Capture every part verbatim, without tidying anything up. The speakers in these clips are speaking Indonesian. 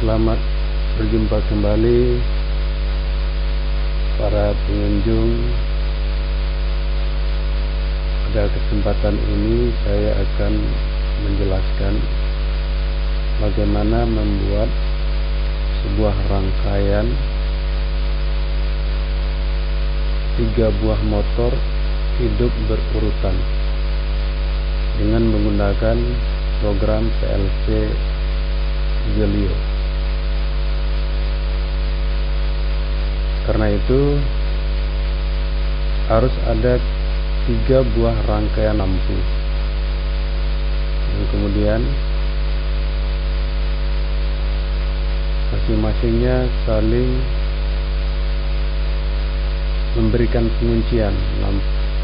Selamat berjumpa kembali para pengunjung. Pada kesempatan ini saya akan menjelaskan bagaimana membuat sebuah rangkaian tiga buah motor hidup berurutan dengan menggunakan program P L C Zelio. Karena itu harus ada tiga buah rangkaian lampu dan kemudian masing-masingnya saling memberikan penguncian lampu.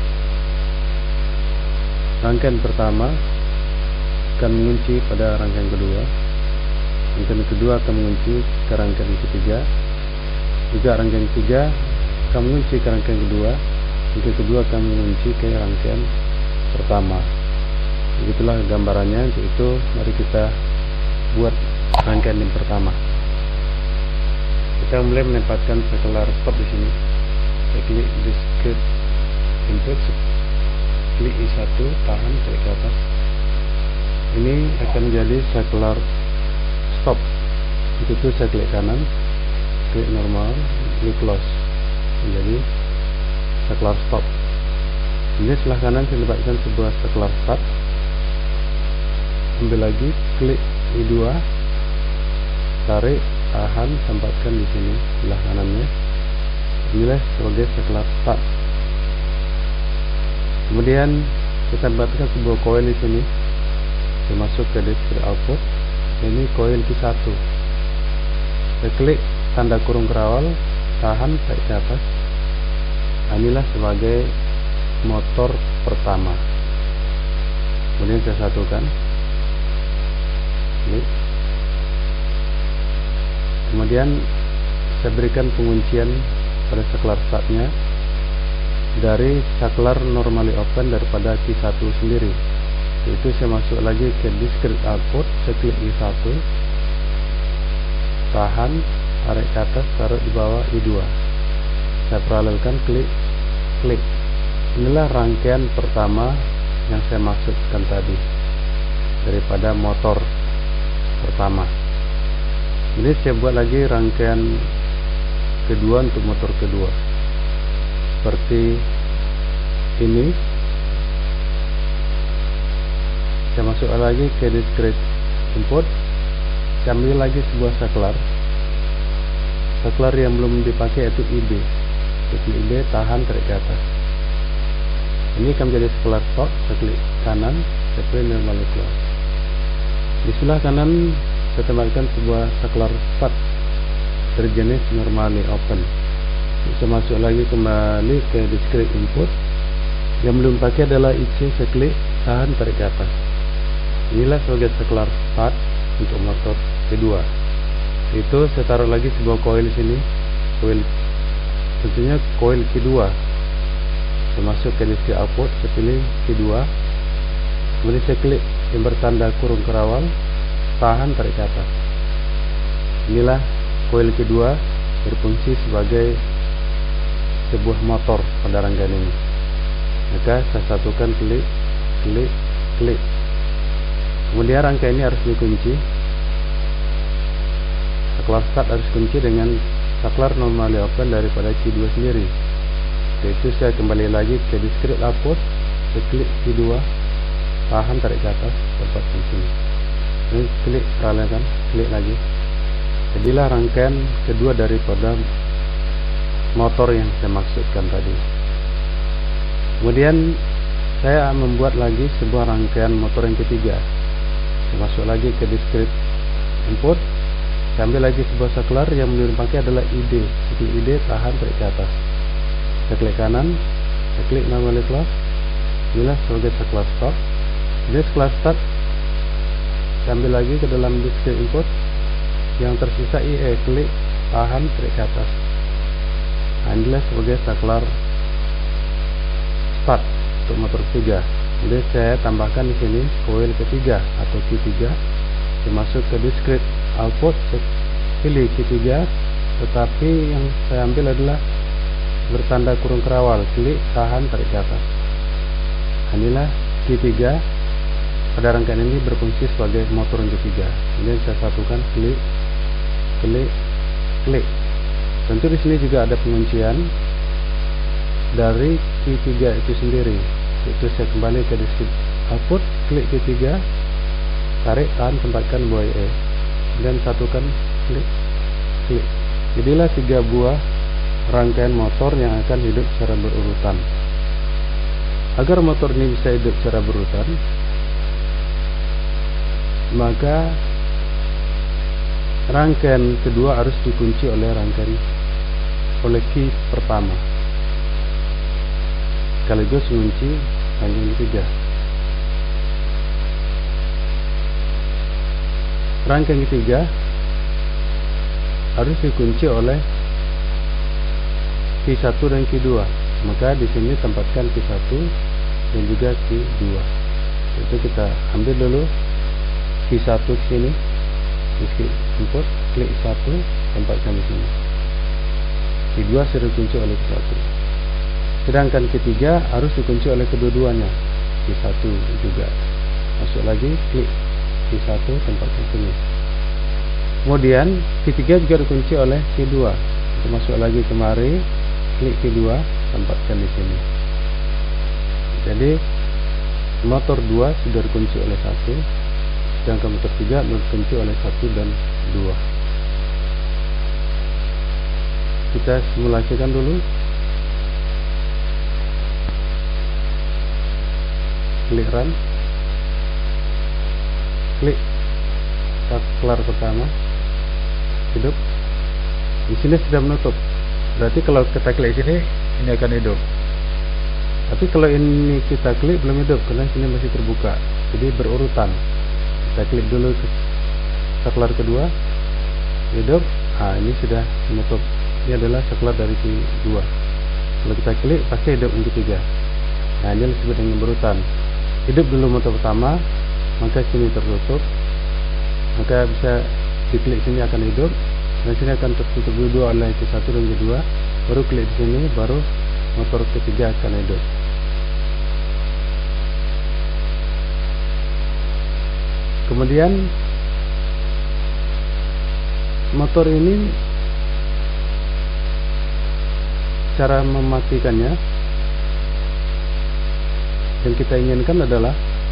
Rangkaian pertama akan mengunci pada rangkaian kedua, rangkaian kedua akan mengunci ke rangkaian ketiga, juga rangkaian ketiga akan mengunci ke rangkaian kedua, rangkaian kedua akan mengunci ke rangkaian pertama. Begitulah gambarannya. Untuk itu mari kita buat rangkaian yang pertama. Kita mulai menempatkan sekelar stop di sini. Saya klik discrete input, klik I satu, tahan, tarik ke atas. Ini akan menjadi sekelar stop. Untuk itu saya klik kanan, klik normal, klik close, menjadi sekelar stop. Ini sebelah kanan saya tempatkan sebuah sekelar start. Ambil lagi, klik I dua, tarik, tahan, tempatkan di sini sebelah kanannya. Inilah sebagai sekelar start. Kemudian kita tempatkan sebuah koil di sini. Saya masuk ke discrete output. Ini koil Q satu. Saya klik tanda kurung kerawal, tahan, tarik ke atas. Inilah sebagai motor pertama. Kemudian saya satukan, klik. Kemudian saya berikan penguncian pada saklar startnya dari saklar normally open daripada Q satu sendiri. Itu saya masuk lagi ke discrete output, saya klik I satu, tahan, tarik ke atas, taruh di bawah I dua. Saya paralelkan, klik, klik. Inilah rangkaian pertama yang saya maksudkan tadi daripada motor pertama. Ini saya buat lagi rangkaian kedua untuk motor kedua seperti ini. Saya masuk lagi ke discrete input, saya ambil lagi sebuah saklar saklar yang belum dipakai, yaitu I B. Saya klik I B, tahan, tarik ke atas. Ini akan menjadi saklar stop. Saya klik kanan, saya klik normal close. Di sebelah kanan saya tempatkan sebuah saklar start berjenis normally open. Saya masuk lagi kembali ke discrete input. Yang belum pakai adalah I C, saya klik, tahan, tarik ke atas. Inilah sebagai saklar start untuk motor kedua. Itu saya taruh lagi sebuah koil sini, koil tentunya koil Q dua. Saya masuk ke discrete output, saya pilih Q dua. Kemudian saya klik yang bertanda kurung kerawal, tahan, tarik ke atas. Inilah koil Q dua berfungsi sebagai sebuah motor pada rangkaian ini. Maka saya satukan, klik, klik, klik. Kemudian rangkaian ini harus dikunci. Saklar start harus kunci dengan saklar normally open daripada Q dua sendiri. Yaitu saya kembali lagi ke discrete output, saya klik Q dua, tahan, tarik ke atas, tempat kunci. Ini klik, paralelkan, klik lagi. Jadilah rangkaian kedua daripada motor yang saya maksudkan tadi. Kemudian saya membuat lagi sebuah rangkaian motor yang ketiga. Saya masuk lagi ke discrete input, saya ambil lagi sebuah saklar yang belum dipakai adalah I D. Saya klik I D, tahan, tarik ke atas. Saya klik kanan, saya klik normal close. Inilah sebagai saklar stop. Ini saklar start. Saya ambil lagi ke dalam discrete input. Yang tersisa I E, klik, tahan, tarik ke atas. Nah, inilah sebagai saklar start untuk motor ketiga. Jadi saya tambahkan di sini koil ketiga atau Q tiga. Saya masuk ke discrete output, saya pilih ketiga, tetapi yang saya ambil adalah bertanda kurung kerawal, klik, tahan, tarik ke atas. Inilah ketiga. Pada rangkaian ini berfungsi sebagai motor yang ketiga. Kemudian saya satukan, klik, klik, klik. Tentu di sini juga ada penguncian dari ketiga itu sendiri. Itu saya kembali ke disk output, klik ketiga, tarik, tahan, tempatkan buah E, dan satukan, klik, klik. Jadilah tiga buah rangkaian motor yang akan hidup secara berurutan. Agar motor ini bisa hidup secara berurutan, maka rangkaian kedua harus dikunci oleh rangkaian oleh key pertama, sekaligus mengunci rangkaian ketiga. Rangkaian ketiga harus dikunci oleh key satu dan key dua. Maka di sini tempatkan key satu dan juga key dua. Itu kita ambil dulu key satu ke sini, disk input, klik satu, tempatkan di sini. Key dua sudah dikunci oleh key satu. Sedangkan key tiga harus dikunci oleh kedua-duanya. Key satu juga. Masuk lagi, klik key satu, tempatkan di sini. Kemudian key tiga juga dikunci oleh key dua. Kita masuk lagi kemari, klik key dua, tempatkan di sini. Jadi motor dua sudah dikunci oleh satu, sedangkan motor tiga dikunci oleh satu dan dua. Kita simulasikan dulu. Klik run, klik saklar pertama, hidup. Di sini sudah menutup. Berarti kalau kita klik sini, ini akan hidup. Tapi kalau ini kita klik belum hidup, karena sini masih terbuka. Jadi berurutan. Kita klik dulu ke saklar kedua, hidup. Nah, ini sudah menutup. Ini adalah saklar dari kedua. Kalau kita klik, pasti hidup yang ketiga. Nah, ini disebut dengan berurutan. Hidup dulu motor pertama, maka sini tertutup. Maka bisa diklik sini akan hidup. Dan sini akan tertutup dua oleh key satu dan key dua. Baru klik di sini, baru motor ketiga akan hidup. Kemudian motor ini cara mematikannya yang kita inginkan adalah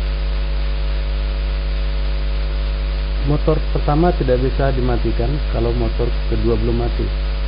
motor pertama tidak bisa dimatikan kalau motor kedua belum mati.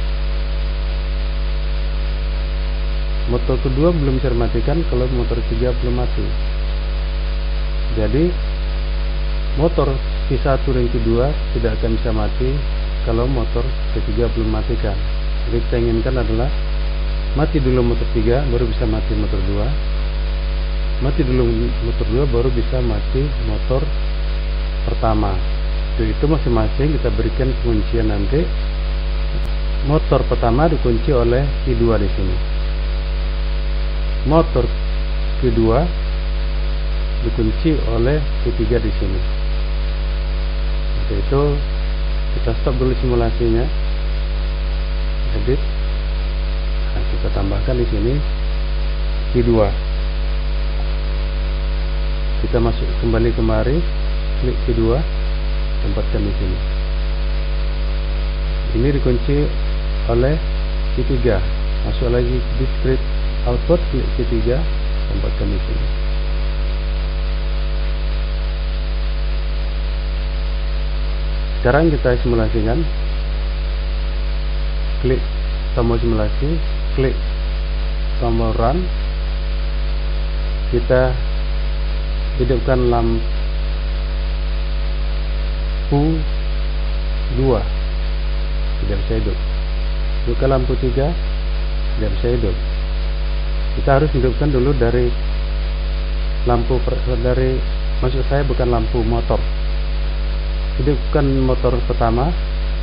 Motor kedua belum bisa dimatikan kalau motor ketiga belum mati. Jadi motor key satu dan key dua tidak akan bisa mati kalau motor ketiga belum matikan. Jadi kita inginkan adalah mati dulu motor tiga, baru bisa mati motor dua. Mati dulu motor dua, baru bisa mati motor pertama. Jadi itu masing-masing kita berikan penguncian nanti. Motor pertama dikunci oleh key dua di sini. Motor kedua dikunci oleh key tiga di sini. Jadi itu kita stop dulu simulasinya. Edit. Nah, kita tambahkan di sini key dua. Kita masuk kembali kemari, klik key dua, tempatkan di sini. Ini dikunci oleh key tiga. Masuk lagi discrete output, klik key tiga, tempatkan di sini. Sekarang kita simulasikan. Klik tombol simulasi, klik tombol run. Kita hidupkan lampu dua, tidak bisa hidup. Buka lampu tiga, tidak bisa hidup. Kita harus hidupkan dulu dari lampu per, dari maksud saya bukan lampu motor. Hidupkan motor pertama.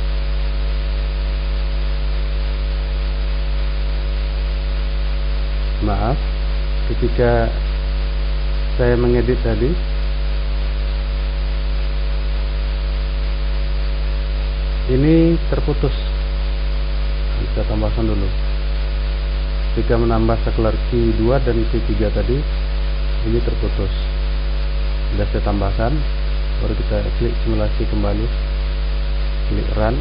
Maaf, ketika saya mengedit tadi, ini terputus. Kita tambahkan dulu. Jika menambah saklar Q dua dan Q tiga tadi, ini terputus. Sudah saya tambahkan, baru kita klik simulasi kembali, klik run.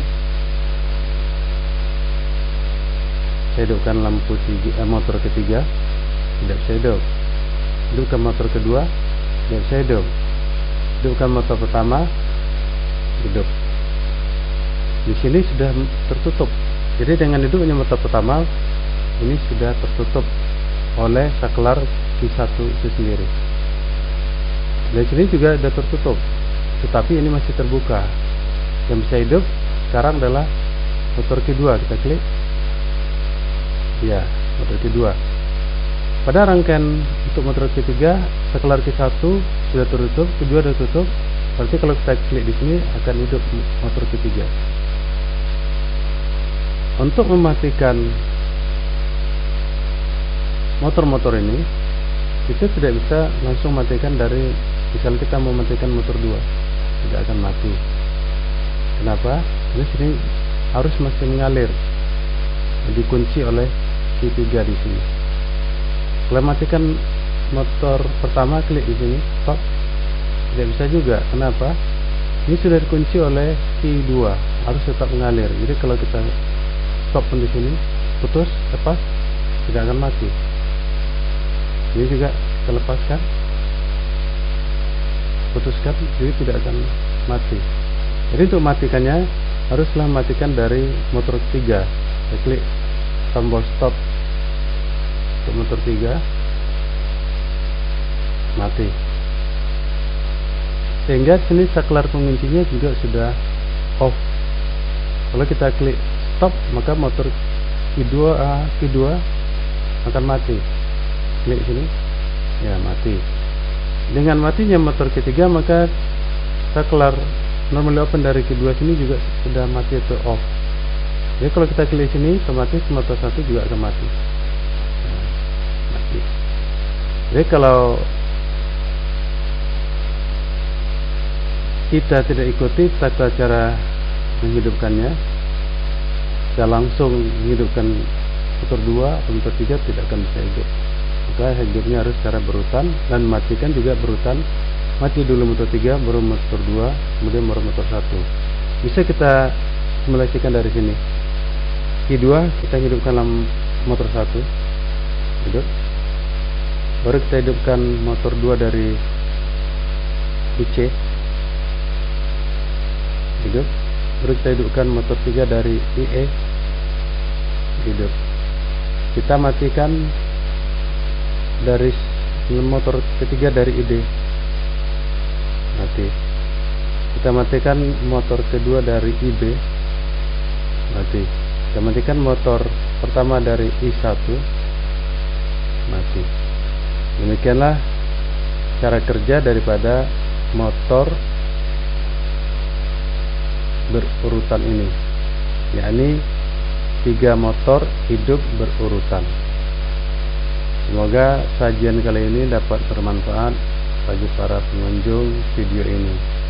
Saya hidupkan lampu tiga, eh, motor ketiga, tidak saya hidup. Hidupkan motor kedua, tidak saya hidup. Hidupkan motor pertama, hidup. Di sini sudah tertutup. Jadi dengan hidupnya motor pertama, ini sudah tertutup oleh saklar Q satu itu sendiri. Di sini juga sudah tertutup, tetapi ini masih terbuka. Yang bisa hidup sekarang adalah motor Q dua. Kita klik. Ya, motor Q dua. Pada rangkaian untuk motor Q tiga, saklar Q satu sudah tertutup, Q dua sudah tutup. Berarti kalau kita klik di sini akan hidup motor Q tiga. Untuk mematikan motor-motor ini, kita tidak bisa langsung matikan dari, misal kita mau matikan motor dua, tidak akan mati. Kenapa? Karena sini harus masih mengalir, dikunci oleh Q tiga di sini. Kalau matikan motor pertama, klik di sini stop, tidak bisa juga. Kenapa? Ini sudah dikunci oleh Q dua, harus tetap mengalir. Jadi kalau kita stop pun di sini, putus, lepas, tidak akan mati. Ini juga kita lepaskan, putuskan, jadi tidak akan mati. Jadi untuk matikannya haruslah matikan dari motor tiga. Saya klik tombol stop untuk motor tiga, mati. Sehingga sini saklar penguncinya juga sudah off. Kalau kita klik stop, maka motor Q dua Q dua akan mati. Klik sini, ya mati. Dengan matinya motor Q tiga, maka saklar normally open dari Q dua sini juga sudah mati atau off. Jadi kalau kita klik sini, otomatis motor satu juga akan mati. Nah, mati. Jadi kalau kita tidak ikuti tata cara menghidupkannya, kita langsung menghidupkan motor dua atau motor tiga, tidak akan bisa hidup. Maka hidupnya harus secara berurutan, dan matikan juga berurutan. Mati dulu motor tiga, baru motor dua, kemudian baru motor satu. Bisa kita simulasikan dari sini. Q dua kita hidupkan dalam motor satu, hidup. Baru kita hidupkan motor dua dari I C, hidup. Baru kita hidupkan motor tiga dari I E, hidup. Kita matikan dari motor ketiga dari I D, mati. Kita matikan motor kedua dari I B, mati. Kita matikan motor pertama dari I satu, mati. Demikianlah cara kerja daripada motor berurutan ini, yakni tiga motor hidup berurutan. Semoga sajian kali ini dapat bermanfaat bagi para pengunjung video ini.